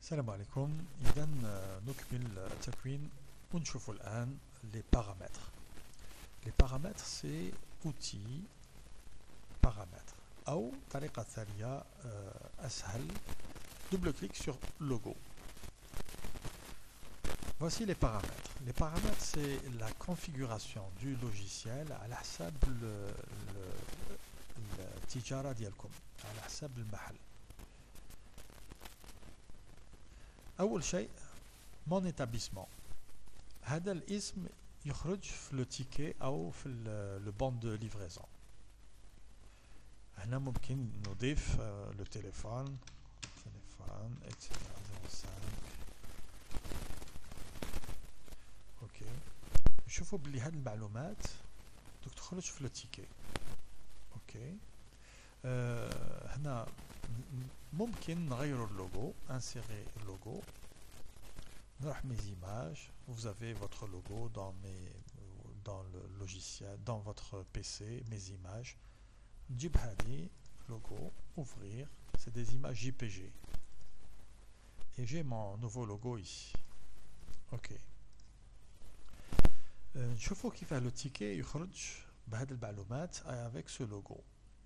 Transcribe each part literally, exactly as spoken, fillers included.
السلام عليكم. إذا نكمل التكوين ونشوف الآن les paramètres. Les paramètres c'est outils paramètres أو طريقة ثانية أسهل double clic sur logo. Voici les paramètres. Les paramètres c'est la configuration du logiciel على حسب التجارة ديالكم على حسب المحل. أول شيء mon établissement. هذا الاسم يخرج في لو تيكي أو في لو بون دو ليفريزون. هنا ممكن نضيف لو تليفون تليفون صفر خمسة اوكي. نشوفوا بلي هاد المعلومات دوك تخرج في لو تيكي. اوكي. أه هنا ممكن نغيروا اللوغو insérer اللوغو. نروح mes images, vous avez votre logo dans mes dans le logiciel, dans votre P C, mes images. نجيب هذه logo, ouvrir, c'est des images J P G. Et j'ai mon nouveau logo ici. OK. نشوفوا كيف لو تيكي يخرج بهذه المعلومات avec ce logo.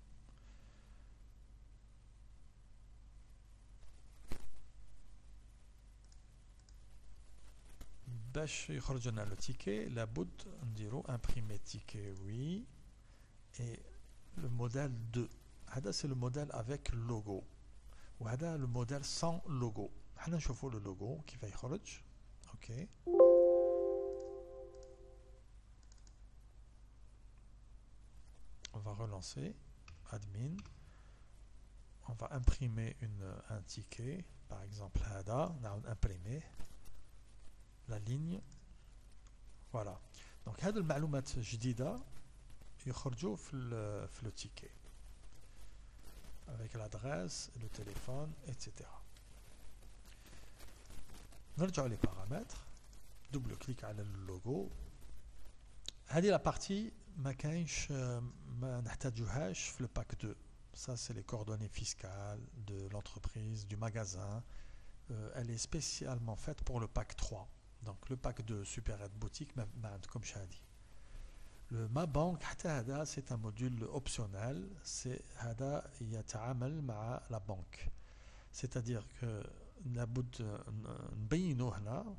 باش يخرج لنا لو تيكي لابد نديرو امبريمي تيكي وي et le modèle deux. هذا c'est le modèle avec logo وهذا le modèle sans logo. حنا نشوفوا le logo كيف يخرج. اوكي. On va relancer admin. On va imprimer une un ticket par exemple هذا نعاود imprimer la ligne. Voilà. Donc هذه المعلومات الجديدة يخرجوا في ال في لو تيكي avec l'adresse, le téléphone, et cetera. نرجعوا لي paramètres. double clic على اللوغو. هذه لا بارتي ما كاينش ما نحتاجوهاش في le pack deux. Ça c'est les coordonnées fiscales de l'entreprise, du magasin. Euh, elle est spécialement faite pour le pack trois. Donc le pack de Superette Boutique comme Shadi. Le Ma Bank c'est un module optionnel, c'est هذا يتعامل مع la banque. C'est-à-dire que لابد نبينو هنا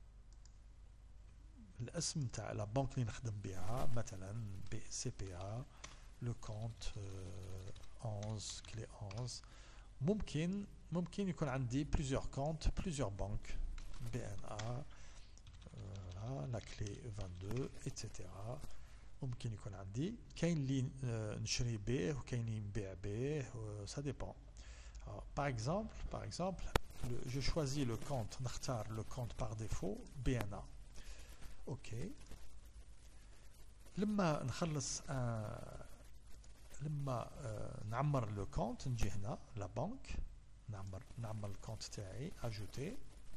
الاسم تاع la banque اللي نخدم بها مثلا C P A le compte onze clé onze. ممكن ممكن يكون عندي plusieurs comptes plusieurs banques B N A voilà, la clé vingt-deux et cetera. ممكن يكون عندي كاين اللي نشري به وكاين اللي نبيع به ça dépend. Alors, par exemple par exemple le, je choisis le compte نختار le compte par défaut B N A. OK. لما نخلص آه لما آه نعمر لو كونت نجي هنا لا بانك نعمر نعمر الكونت تاعي ajouter.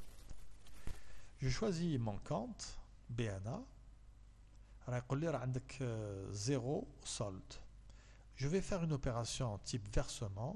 Je choisis mon compte B N A. راه يقول لي راه عندك zéro solde. Je vais faire une opération type versement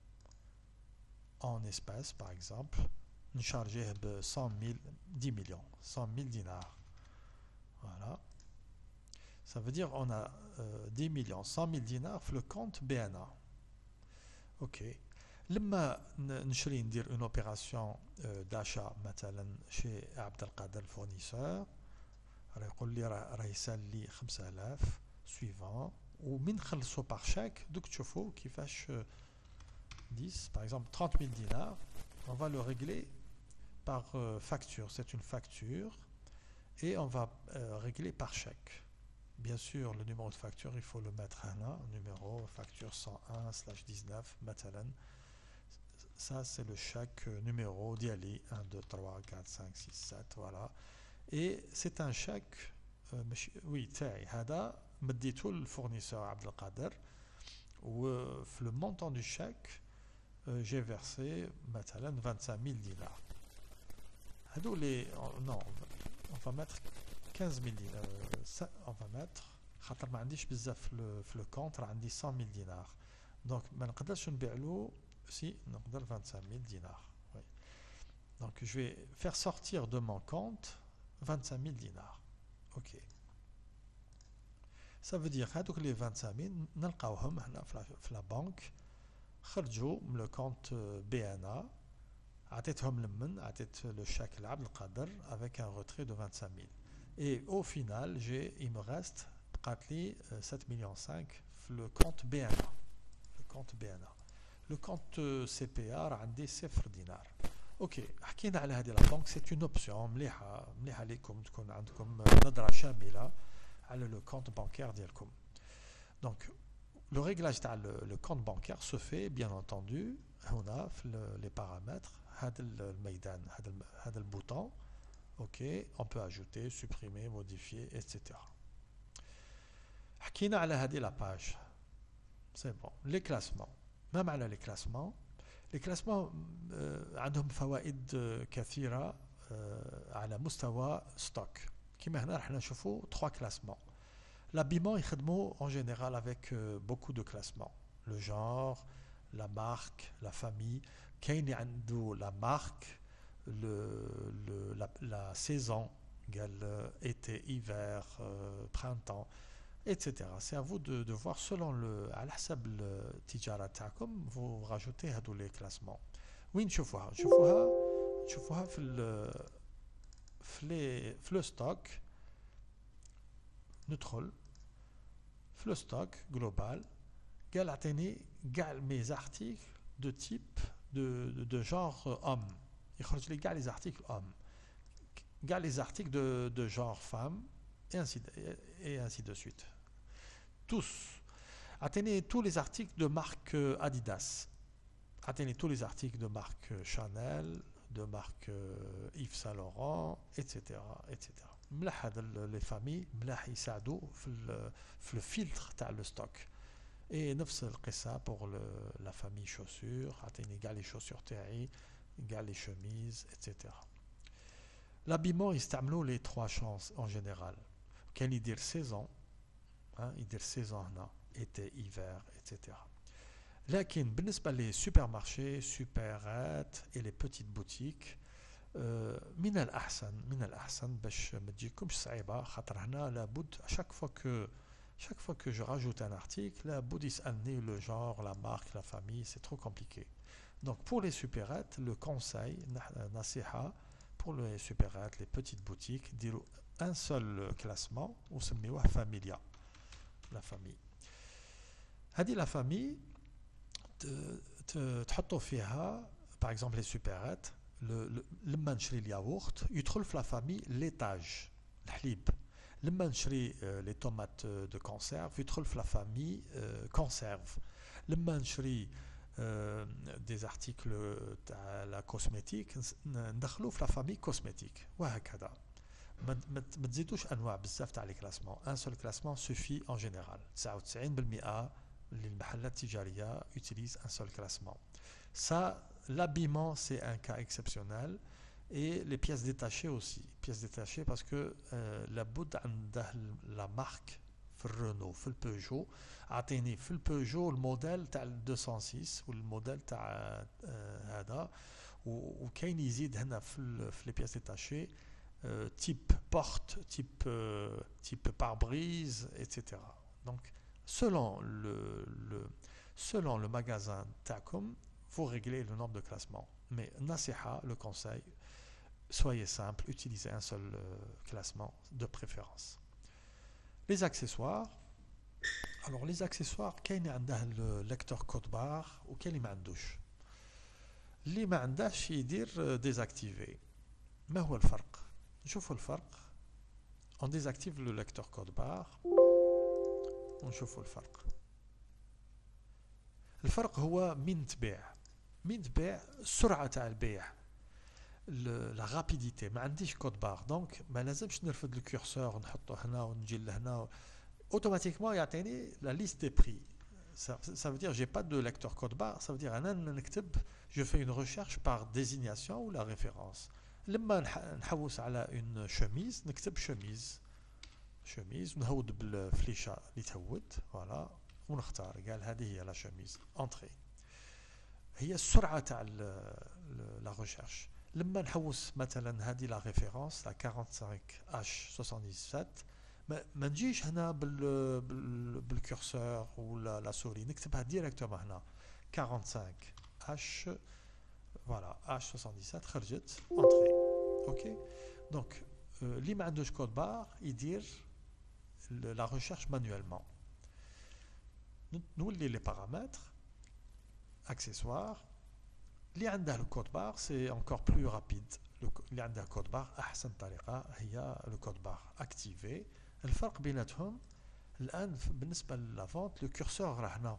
en espèces par exemple. نشارجيه ب cent mille dix millions cent mille dinars. Voilà. Ça veut dire on a euh, dix millions cent mille dinars في le compte B N A. OK. لما نشري ندير اون اوبيراسيون داشا مثلا شي عبد القادر الفورنيسور راه يقول لي راه راه يسال لي خمسة آلاف سويفون ومن نخلصو باغ شاك دوك تشوفوا كيفاش dix par exemple trente mille dinars on va le régler par euh, facture. C'est une facture et on va euh, régler par chèque. Bien sûr le numéro de facture il faut le mettre là, numéro facture cent un slash dix-neuf مثلا. Ça c'est le chèque numéro d'Yali un, deux, trois, quatre, cinq, six, sept, voilà. Et c'est un chèque euh, oui تاعي هذا مديته للفورنيسور عبد القادر وفي le montant du chèque euh, j'ai versé مثلا vingt-cinq mille dinars. هذو لي non on va mettre quinze mille dinars. Ça, on va mettre خاطر ما عنديش بزاف في le compte راه عندي cent mille dinars. Donc ما نقدرش نبيع له si نقدر vingt-cinq mille dinars. Oui. Donc je vais faire sortir de mon compte vingt-cinq mille dinars. Ok. Ça veut dire que les vingt-cinq mille, نلقاوهم هنا في la banque خرجوا من le compte B N A. عطيتهم لمن عطيت le chèque لعبد القادر avec un retrait de vingt-cinq mille. Et au final, j'ai, il me reste بقات لي sept millions cinq le compte B N A. Le compte B N A. Le compte C P A راه عندي صفر دينار. اوكي حكينا على هذه لا بانك، سي اون اوبسيون مليحه مليحه لكم تكون عندكم نظره شامله على لو كونت بانكير ديالكم. دونك لو ريغلاج تاع لو كونت بانكير سو في بيان انتندو هنا في لي بارامتر هذا الميدان هذا هذا البوطون. اوكي اون بو اجوتي سوبريمي موديفيي ايتترا. حكينا على هذه لا باج سي بون. لي كلاسمون، ما معنى لي كلاسمون؟ لي كلاسمون عندهم فوائد كثيره على مستوى ستوك. كما هنا راح نشوفوا trois classements. L'habillement يخدموا en général avec beaucoup de classements. Le genre, la marque, la famille. كاين اللي عنده la marque, le, le, la, la saison, قال été, hiver, euh, printemps, et cetera. C'est à vous de, de voir selon le على حسب التجارة تاعكم vous rajoutez هذو les classements. وين نشوفوها؟ نشوفوها نشوفوها في ال في لي في لو ستوك. ندخل في لو ستوك جلوبال. قال اعطيني كاع مي زارتيكل دو تيب دو دو جونغ اوم. يخرج لي كاع لي زارتيكل اوم، كاع لي زارتيكل دو دو جونغ فام et ainsi et ainsi de suite. Tous. Atteignez tous les articles de marque Adidas. Atteignez tous les articles de marque Chanel, de marque Yves Saint Laurent, et cetera, et cetera. ملاح هذا les familles ملاح يساعدوا في في الفلتر تاع le stock. Et نفس القصة pour le, la famille chaussures. عطيني كاع لي chaussures تاعي، كاع لي chemises, et cetera. L'habillement يستعملوا les trois chances en général. كان يدير saison، يدير saison هنا été hiver et cetera. لكن بالنسبة لي سوبرمارشي سوبرات et les petites boutiques من الأحسن من الأحسن باش ما تجيكمش صعيبة، خاطر هنا لابد chaque fois que chaque fois que je rajoute un article لابد يسألني le genre, la marque, la famille, c'est trop compliqué. Donc pour les supérettes, le conseil نصيحة pour les supérettes, les petites boutiques, dire un seul classement وسميوه familia, la famille. هذه la famille تحطوا فيها par exemple les supérettes. لما نشري الياغورت يدخل في la famille laitage الحليب. لما نشري les tomates de conserve يدخل في la famille conserve. لما نشري des articles تاع la cosmétique ندخلوا في la famille cosmétique وهكذا. ما تزيدوش انواع بزاف تاع لي كلاسمون. ان سول كلاسمون سوفي ان جينيرال. تسعة وتسعين بالمئة للمحلات التجاريه utilise un seul classement. Ça, l'habillement c'est un cas exceptionnel et les pièces détachées aussi. Pièces détachées parce que euh, لابد عنده la marque في الرونو في البيجو. اعطيني في البيجو الموديل تاع deux cent six والموديل تاع آه هذا. وكاين يزيد هنا في في لي بيèces détachées Euh, type porte, type, euh, type pare-brise, et cetera. Donc, selon le, le, selon le magasin Tacom, vous réglez le nombre de classements. Mais Nasiha, le conseil, soyez simple, utilisez un seul euh, classement de préférence. Les accessoires. Alors, les accessoires, كاين عنده le lecteur code barre ou كاين ما عندوش. اللي ما عندهش يدير désactiver. ما هو الفرق؟ نشوفوا الفرق. on désactive le lecteur code barre ونشوفوا الفرق. الفرق هو من تبيع من تبيع السرعة تاع البيع لا رابيديتي. ما عنديش كود بار دونك ما لازمش نرفد الكورسور نحطه هنا ونجي لهنا اوتوماتيكمون يعطيني لا ليست دي بري. ça veut dire j'ai pas de lecteur code barre. ça veut dire انا نكتب je fais une recherche par désignation ou la référence. لما نحوس على اون شوميز نكتب شوميز شوميز ونهود بالفليشه اللي تهود فوالا ونختار قال هذه هي لا شوميز انتري. هي السرعه تاع لا ريشيرش. لما نحوس مثلا هذه لا ريفيرونس لا خمسة وأربعين إتش سبعة وسبعين ما, ما نجيش هنا بال بال بالكورسور ولا لا سوري نكتبها ديريكتومون هنا خمسة وأربعين إتش فوالا إتش سبعة وسبعين خرجت اونتري اوكي دونك اللي ما عندوش كود بار يدير لا ريشيرش مانويلمون نولي لي بارامتر accessoires اللي عندها الكود بار سي انكور بلو رابيد اللي عندها كود بار احسن طريقه هي الكود بار اكتيفي الفرق بيناتهم الان بالنسبه للافونت لو كورسور راه هنا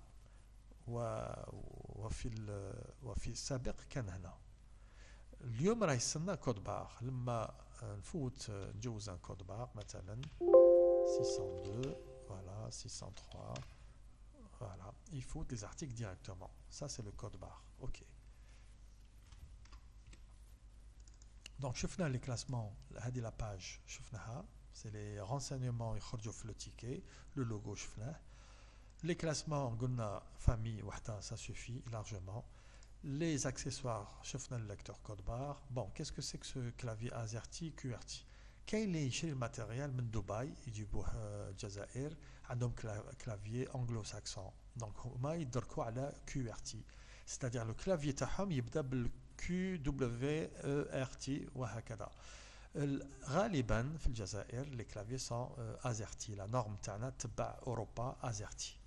وفي وفي السابق كان هنا اليوم راه يستنى كود بار لما نفوت نجوز ان كود بار مثلا ستة صفر اثنين voilà six cent trois voilà il faut des articles directement ça c'est le code barre ok donc شفنا les classements هذه la page شفناها c'est les renseignements يخرجوا في le ticket le logo شفناه les classements قلنا famille وحده ça suffit largement les accessoires شفنا le lecteur code barre bon qu'est-ce que c'est que ce clavier AZERTY Q W E R T Y كاين اللي يشري الماتيريال من دبي يجيبوه الجزائر عندهم كلافيي انجلو ساكسون دونك هما يدركوا على كيو ار تي c'est-à-dire لو كلافيي تاعهم يبدا بالكيو دبليو ار تي وهكذا غالبا في الجزائر لي كلافيي سون ازرتي لا نورم تاعنا تبع اوروبا ازرتي